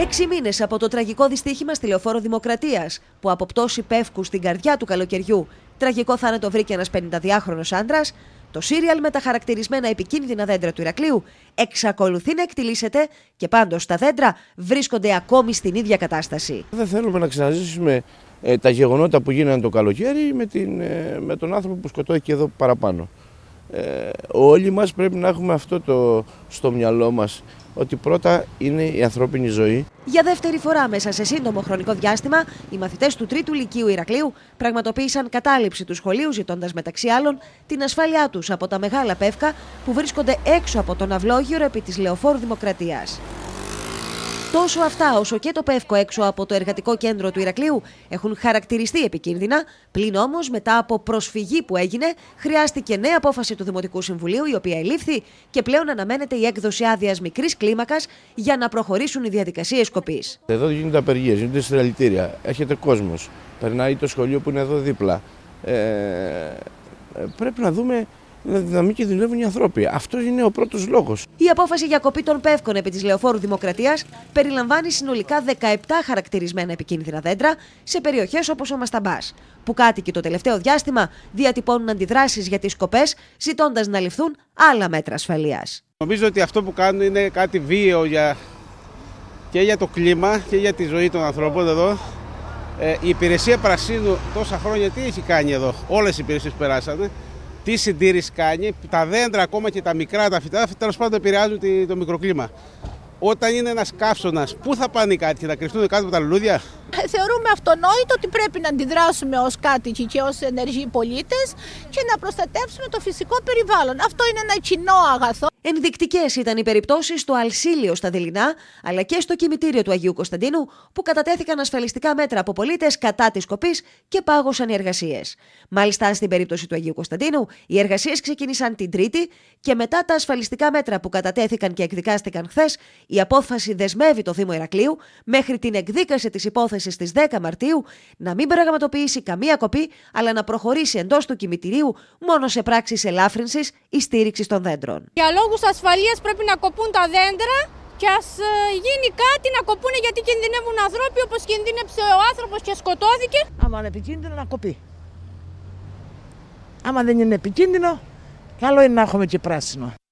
6 μήνες από το τραγικό δυστύχημα στη Λεωφόρο Δημοκρατίας, που από πτώση Πεύκου στην καρδιά του καλοκαιριού τραγικό θάνατο βρήκε ένας 52χρονος άντρας, το σύριαλ με τα χαρακτηρισμένα επικίνδυνα δέντρα του Ηρακλείου εξακολουθεί να εκτιλήσεται και πάντως τα δέντρα βρίσκονται ακόμη στην ίδια κατάσταση. Δεν θέλουμε να ξαναζήσουμε τα γεγονότα που γίνανε το καλοκαίρι με τον άνθρωπο που σκοτώθηκε εδώ παραπάνω. Όλοι μας πρέπει να έχουμε αυτό στο μυαλό μας, ότι πρώτα είναι η ανθρώπινη ζωή. Για δεύτερη φορά μέσα σε σύντομο χρονικό διάστημα, οι μαθητές του 3ου Λυκείου Ηρακλείου πραγματοποίησαν κατάληψη του σχολείου, ζητώντας μεταξύ άλλων την ασφάλειά τους από τα μεγάλα πεύκα που βρίσκονται έξω από τον αυλόγυρο επί της Λεωφόρου Δημοκρατίας. Τόσο αυτά όσο και το πεύκο έξω από το εργατικό κέντρο του Ηρακλείου έχουν χαρακτηριστεί επικίνδυνα, πλην όμως μετά από προσφυγή που έγινε χρειάστηκε νέα απόφαση του Δημοτικού Συμβουλίου, η οποία ελήφθη και πλέον αναμένεται η έκδοση άδειας μικρής κλίμακας για να προχωρήσουν οι διαδικασίες σκοπής. Εδώ γίνονται απεργίες, γίνονται συλλαλητήρια, έρχεται κόσμος, περνάει το σχολείο που είναι εδώ δίπλα. Πρέπει να δούμε να μην κινδυνεύουν οι άνθρωποι. Αυτό είναι ο πρώτος λόγος. Η απόφαση για κοπή των πεύκων επί της Λεωφόρου Δημοκρατίας περιλαμβάνει συνολικά 17 χαρακτηρισμένα επικίνδυνα δέντρα σε περιοχές όπως ο Μασταμπάς, που κάτοικοι το τελευταίο διάστημα διατυπώνουν αντιδράσεις για τις σκοπές, ζητώντας να ληφθούν άλλα μέτρα ασφαλείας. Νομίζω ότι αυτό που κάνουν είναι κάτι βίαιο και για το κλίμα και για τη ζωή των ανθρώπων εδώ. Η υπηρεσία Πρασίνου τόσα χρόνια τι έχει κάνει εδώ, όλες οι υπηρεσίες περάσανε. Τι συντήρηση κάνει, τα δέντρα ακόμα και τα μικρά, τα φυτά, τέλος πάντων επηρεάζουν το μικροκλίμα. Όταν είναι ένας καύσωνας, πού θα πάνε οι κάτοικοι, θα κρυφτούν κάτω από τα λουλούδια? Θεωρούμε αυτονόητο ότι πρέπει να αντιδράσουμε ως κάτοικοι και ως ενεργοί πολίτες και να προστατεύσουμε το φυσικό περιβάλλον. Αυτό είναι ένα κοινό αγαθό. Ενδεικτικές ήταν οι περιπτώσεις στο Αλσίλιο στα Δειλινά, αλλά και στο κημητήριο του Αγίου Κωνσταντίνου, που κατατέθηκαν ασφαλιστικά μέτρα από πολίτες κατά της σκοπής και πάγωσαν οι εργασίες. Μάλιστα, στην περίπτωση του Αγίου Κωνσταντίνου, οι εργασίες ξεκίνησαν την Τρίτη και μετά τα ασφαλιστικά μέτρα που κατατέθηκαν και εκδικάστηκαν χθες, η απόφαση δεσμεύει το Δήμο Ηρακλείου μέχρι την εκδίκαση της υπόθεσης στις 10 Μαρτίου να μην πραγματοποιήσει καμία κοπή, αλλά να προχωρήσει εντός του κημητηρίου μόνο σε πράξεις ελάφρυνσης ή στήριξης των δέντρων. Για λόγους ασφαλείας πρέπει να κοπούν τα δέντρα και ας γίνει κάτι να κοπούνε, γιατί κινδυνεύουν ανθρώποι, όπως κινδύνεψε ο άνθρωπος και σκοτώθηκε. Άμα είναι επικίνδυνο να κοπεί. Άμα δεν είναι επικίνδυνο, καλό είναι να έχουμε και πράσινο.